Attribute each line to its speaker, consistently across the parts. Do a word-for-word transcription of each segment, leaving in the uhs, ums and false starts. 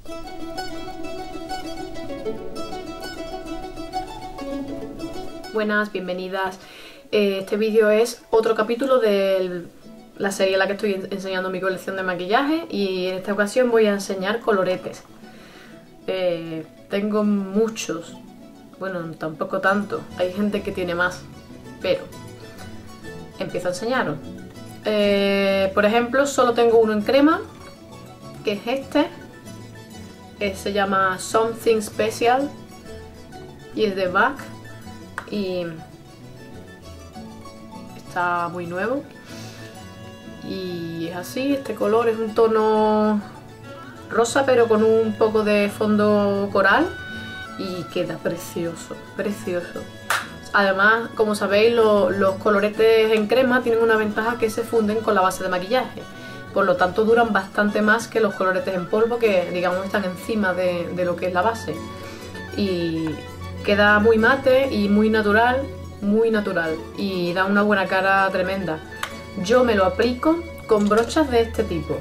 Speaker 1: Buenas, bienvenidas. Eh, este vídeo es otro capítulo de la serie en la que estoy enseñando mi colección de maquillaje y en esta ocasión voy a enseñar coloretes. Eh, tengo muchos, bueno, tampoco tanto, hay gente que tiene más, pero empiezo a enseñaros. Eh, por ejemplo, solo tengo uno en crema, que es este. Eh, se llama Something Special y es de M A C y está muy nuevo. Y es así, este color es un tono rosa pero con un poco de fondo coral y queda precioso, precioso. Además, como sabéis, lo, los coloretes en crema tienen una ventaja, que se funden con la base de maquillaje. Por lo tanto duran bastante más que los coloretes en polvo, que digamos están encima de, de lo que es la base. Y queda muy mate y muy natural, muy natural. Y da una buena cara tremenda. Yo me lo aplico con brochas de este tipo.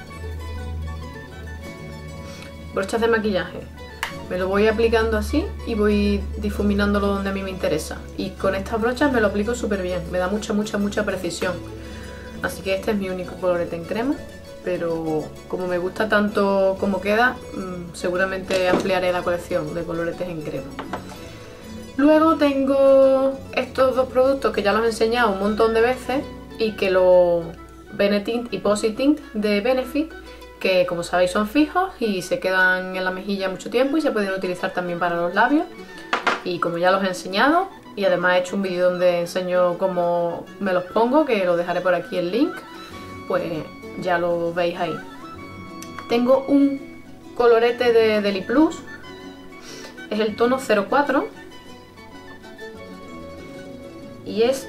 Speaker 1: Brochas de maquillaje. Me lo voy aplicando así y voy difuminándolo donde a mí me interesa. Y con estas brochas me lo aplico súper bien. Me da mucha, mucha, mucha precisión. Así que este es mi único colorete en crema, pero como me gusta tanto como queda, seguramente ampliaré la colección de coloretes en crema. Luego tengo estos dos productos que ya los he enseñado un montón de veces y que los Benetint y Positint de Benefit, que como sabéis son fijos y se quedan en la mejilla mucho tiempo y se pueden utilizar también para los labios. Y como ya los he enseñado, y además he hecho un vídeo donde enseño cómo me los pongo, que lo dejaré por aquí el link, pues ya lo veis ahí. Tengo un colorete de Deli Plus, es el tono cero cuatro y es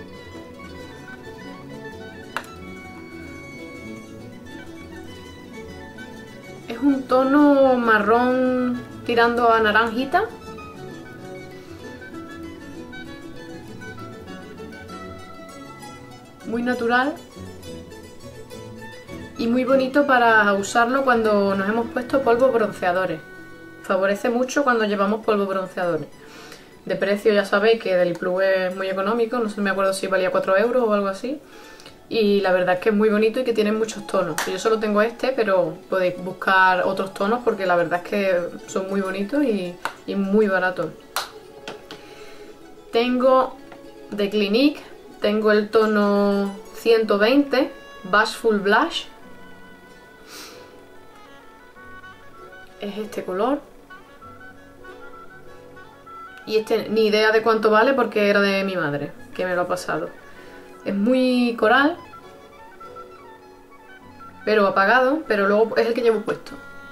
Speaker 1: es un tono marrón tirando a naranjita. Muy natural y muy bonito para usarlo cuando nos hemos puesto polvos bronceadores. Favorece mucho cuando llevamos polvos bronceadores. De precio ya sabéis que Deli Plus es muy económico, no sé, me acuerdo si valía cuatro euros o algo así. Y la verdad es que es muy bonito y que tiene muchos tonos. Yo solo tengo este, pero podéis buscar otros tonos porque la verdad es que son muy bonitos y, y muy baratos. Tengo de Clinique, tengo el tono ciento veinte, Bashful Blush. Es este color. Y este ni idea de cuánto vale porque era de mi madre, que me lo ha pasado. Es muy coral, pero apagado, pero luego es el que llevo puesto.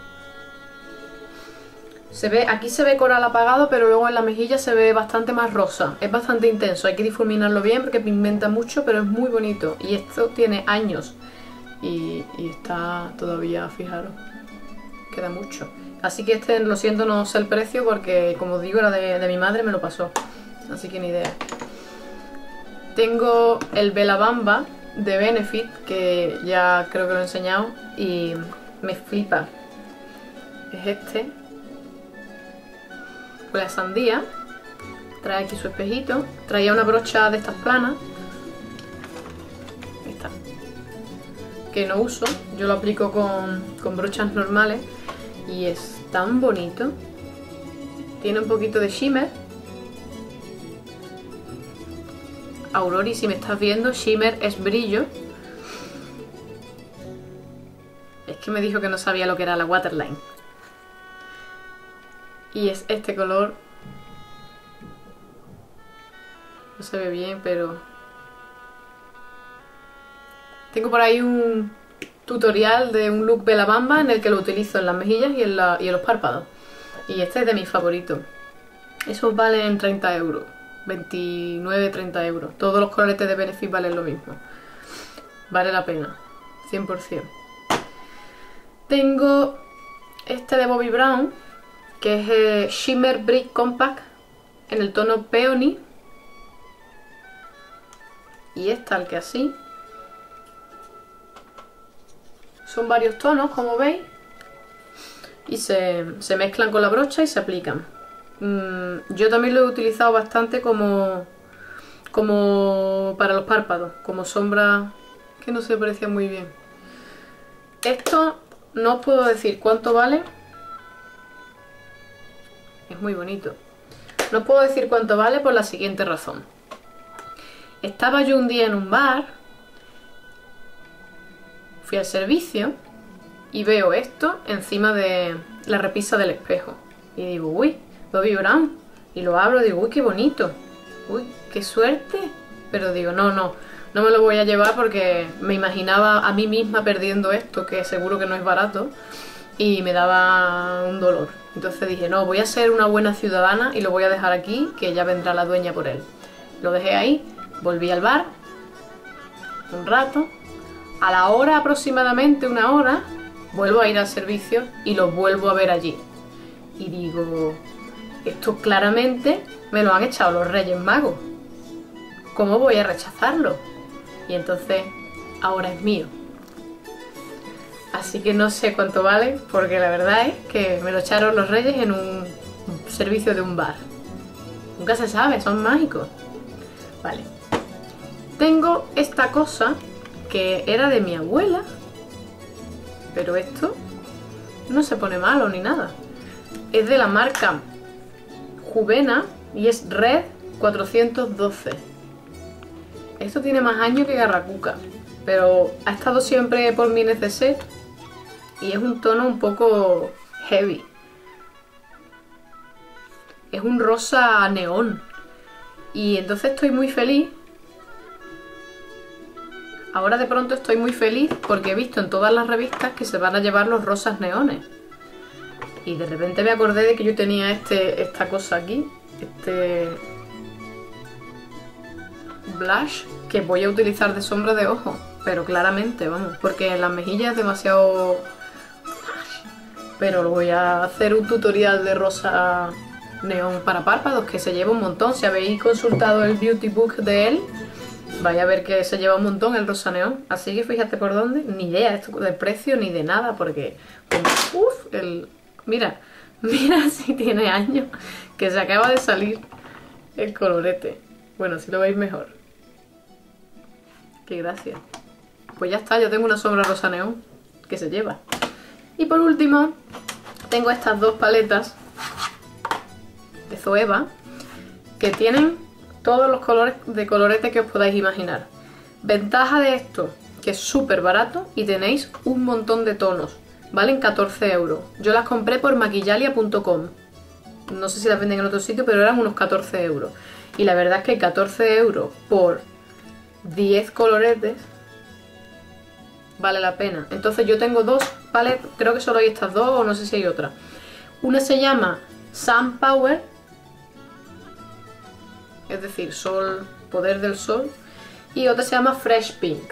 Speaker 1: Se ve, aquí se ve coral apagado, pero luego en la mejilla se ve bastante más rosa. Es bastante intenso, hay que difuminarlo bien porque pigmenta mucho, pero es muy bonito. Y esto tiene años y, y está todavía, fijaros, queda mucho. Así que este, lo siento, no sé el precio porque, como digo, era de, de mi madre, me lo pasó. Así que ni idea. Tengo el Bella Bamba de Benefit, que ya creo que lo he enseñado y me flipa. Es este. La sandía, trae aquí su espejito, traía una brocha de estas planas, esta, que no uso, yo lo aplico con, con brochas normales y es tan bonito, tiene un poquito de shimmer. Aurori, si me estás viendo, shimmer es brillo. Es que me dijo que no sabía lo que era la waterline. Y es este color. No se ve bien, pero... Tengo por ahí un tutorial de un look Bella Bamba en el que lo utilizo en las mejillas y en, la, y en los párpados. Y este es de mis favoritos. Esos valen treinta euros. veintinueve, treinta euros. Todos los coloretes de Benefit valen lo mismo. Vale la pena. cien por cien. Tengo este de Bobbi Brown, que es eh, Shimmer Brick Compact en el tono Peony. Y es tal que así. Son varios tonos, como veis. y se, se mezclan con la brocha y se aplican. Mm, yo también lo he utilizado bastante como, como para los párpados, como sombra que no se aprecia muy bien. Esto no os puedo decir cuánto vale. Es muy bonito. No os puedo decir cuánto vale por la siguiente razón. Estaba yo un día en un bar, fui al servicio y veo esto encima de la repisa del espejo. Y digo, uy, Bobbi Brown. Y lo abro y digo, uy, qué bonito. Uy, qué suerte. Pero digo, no, no, no me lo voy a llevar porque me imaginaba a mí misma perdiendo esto, que seguro que no es barato, y me daba un dolor. Entonces dije, no, voy a ser una buena ciudadana y lo voy a dejar aquí, que ya vendrá la dueña por él. Lo dejé ahí, volví al bar, un rato, a la hora aproximadamente, una hora, vuelvo a ir al servicio y lo vuelvo a ver allí. Y digo, esto claramente me lo han echado los Reyes Magos. ¿Cómo voy a rechazarlo? Y entonces, ahora es mío. Así que no sé cuánto vale, porque la verdad es que me lo echaron los Reyes en un servicio de un bar. Nunca se sabe, son mágicos. Vale. Tengo esta cosa que era de mi abuela, pero esto no se pone malo ni nada. Es de la marca Juvena y es Red cuatrocientos doce. Esto tiene más años que Garracuca, pero ha estado siempre por mi neceser y es un tono un poco heavy. Es un rosa neón y entonces estoy muy feliz. Ahora de pronto estoy muy feliz porque he visto en todas las revistas que se van a llevar los rosas neones. Y de repente me acordé de que yo tenía este, esta cosa aquí, este blush que voy a utilizar de sombra de ojo, pero claramente, vamos, porque en las mejillas es demasiado... Pero lo voy a hacer un tutorial de rosa neón para párpados que se lleva un montón. Si habéis consultado el beauty book de él, vais a ver que se lleva un montón el rosa neón. Así que fíjate por dónde, ni idea esto de precio ni de nada, porque... Uf, el... Mira, mira si tiene años, que se acaba de salir el colorete. Bueno, si lo veis mejor. Qué gracia. Pues ya está, yo tengo una sombra rosa neón que se lleva. Y por último, tengo estas dos paletas de Zoeva que tienen todos los colores de colorete que os podáis imaginar. Ventaja de esto, que es súper barato y tenéis un montón de tonos. Valen catorce euros. Yo las compré por maquillalia punto com. No sé si las venden en otro sitio, pero eran unos catorce euros. Y la verdad es que catorce euros por diez coloretes vale la pena. Entonces yo tengo dos paletas, creo que solo hay estas dos o no sé si hay otra. Una se llama Sun Power, es decir, sol, poder del sol. Y otra se llama Fresh Pink,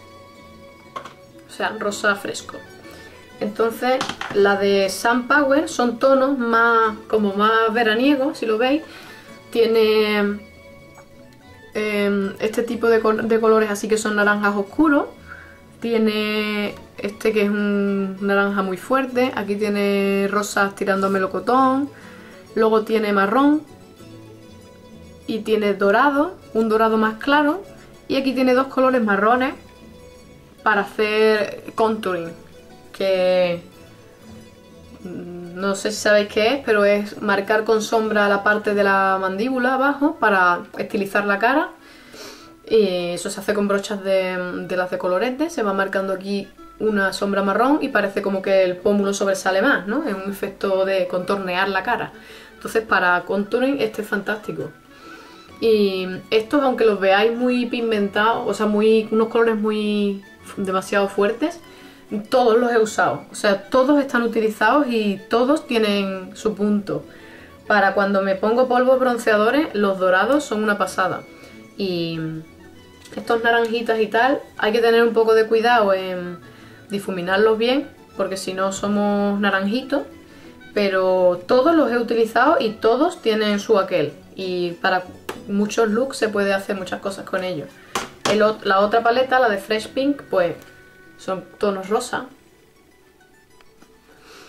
Speaker 1: o sea, rosa fresco. Entonces la de Sun Power son tonos más, como más veraniegos, si lo veis. Tiene eh, este tipo de, col de colores así que son naranjas oscuros. Tiene este que es un naranja muy fuerte. Aquí tiene rosas tirando a melocotón. Luego tiene marrón. Y tiene dorado, un dorado más claro. Y aquí tiene dos colores marrones para hacer contouring. Que no sé si sabéis qué es, pero es marcar con sombra la parte de la mandíbula abajo para estilizar la cara. Y eso se hace con brochas de, de las de colorete. Se va marcando aquí una sombra marrón y parece como que el pómulo sobresale más, ¿no? Es un efecto de contornear la cara. Entonces para contouring este es fantástico. Y estos, aunque los veáis muy pigmentados, o sea, muy, unos colores muy demasiado fuertes, todos los he usado. O sea, todos están utilizados y todos tienen su punto. Para cuando me pongo polvos bronceadores, los dorados son una pasada. Y estos naranjitas y tal, hay que tener un poco de cuidado en difuminarlos bien, porque si no somos naranjitos. Pero todos los he utilizado y todos tienen su aquel. Y para muchos looks se puede hacer muchas cosas con ellos. El, la otra paleta, la de Fresh Pink, pues son tonos rosa.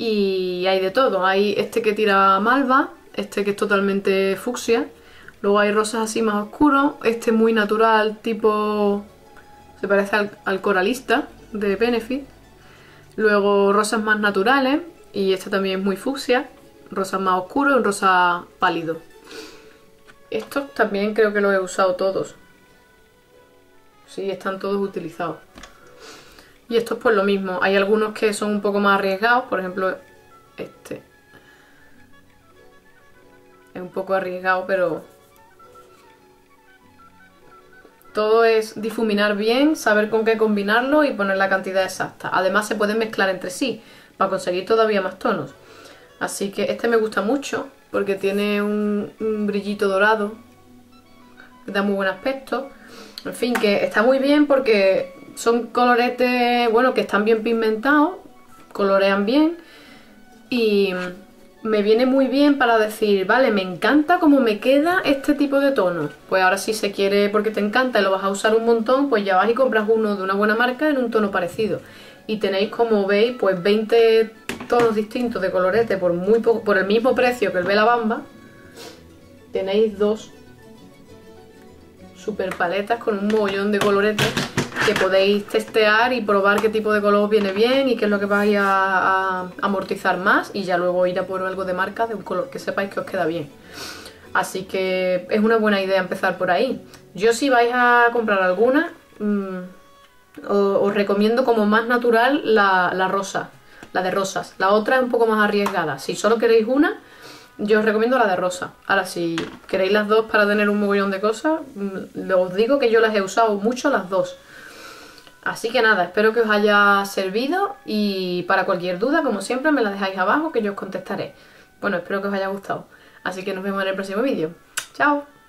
Speaker 1: y hay de todo. Hay este que tira malva, este que es totalmente fucsia, luego hay rosas así más oscuros, este muy natural, tipo... se parece al, al coralista de Benefit. Luego rosas más naturales, y este también es muy fucsia, rosas más oscuros, un rosa pálido. Estos también creo que los he usado todos. Sí, están todos utilizados. Y estos pues lo mismo. Hay algunos que son un poco más arriesgados. Por ejemplo, este. Es un poco arriesgado, pero... todo es difuminar bien, saber con qué combinarlo y poner la cantidad exacta. Además se pueden mezclar entre sí, para conseguir todavía más tonos. Así que este me gusta mucho, porque tiene un, un brillito dorado. Que da muy buen aspecto. En fin, que está muy bien porque... son coloretes, bueno, que están bien pigmentados, colorean bien y me viene muy bien para decir, vale, me encanta cómo me queda este tipo de tono. Pues ahora si se quiere, porque te encanta y lo vas a usar un montón, pues ya vas y compras uno de una buena marca en un tono parecido. Y tenéis, como veis, pues veinte tonos distintos de colorete por muy poco, por el mismo precio que el Bella Bamba. Tenéis dos super paletas con un mogollón de coloretes que podéis testear y probar qué tipo de color viene bien y qué es lo que vais a, a amortizar más, y ya luego ir a por algo de marca de un color que sepáis que os queda bien. Así que es una buena idea empezar por ahí. Yo, si vais a comprar alguna, mmm, os, os recomiendo como más natural la, la rosa, la de rosas. La otra es un poco más arriesgada. Si solo queréis una, yo os recomiendo la de rosa. Ahora, si queréis las dos para tener un mogollón de cosas, mmm, os digo que yo las he usado mucho las dos. Así que nada, espero que os haya servido, y para cualquier duda, como siempre, me la dejáis abajo que yo os contestaré. Bueno, espero que os haya gustado. Así que nos vemos en el próximo vídeo. ¡Chao!